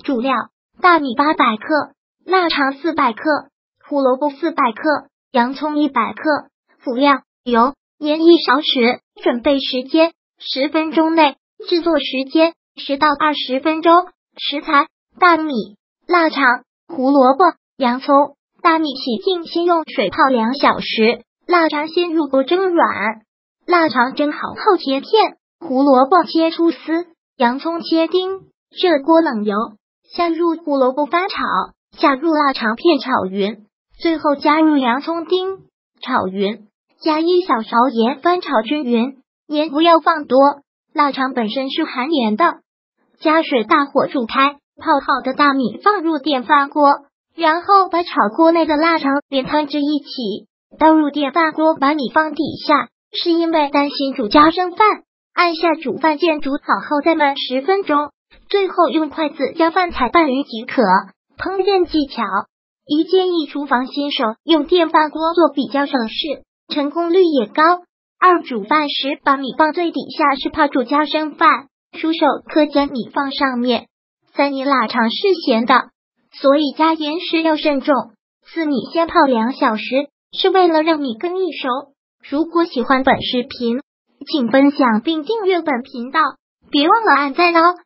主料：大米800克，腊肠400克，胡萝卜400克，洋葱100克。辅料：油、盐1勺匙。准备时间10分钟内，制作时间10到20分钟。食材：大米、腊肠、胡萝卜、洋葱。大米洗净，先用水泡2小时。腊肠先入锅蒸软，腊肠蒸好后切片，胡萝卜切粗丝，洋葱切丁。热锅冷油，下入胡萝卜翻炒，下入腊肠片炒匀，最后加入洋葱丁炒匀，加1小勺盐翻炒均匀，盐不要放多，腊肠本身是含盐的。加水大火煮开，泡好的大米放入电饭锅，然后把炒锅内的腊肠连汤汁一起倒入电饭锅，把米放底下，是因为担心煮夹生饭，按下煮饭键，煮好后再焖10分钟，最后用筷子将饭菜拌匀即可。烹饪技巧：一建议厨房新手用电饭锅做比较省事，成功率也高。2煮饭时把米放最底下，是怕煮夹生饭，熟手可将米放上面。3你腊肠是咸的，所以加盐时要慎重。4米先泡2小时，是为了让米更易熟。如果喜欢本视频，请分享并订阅本频道，别忘了按赞哦。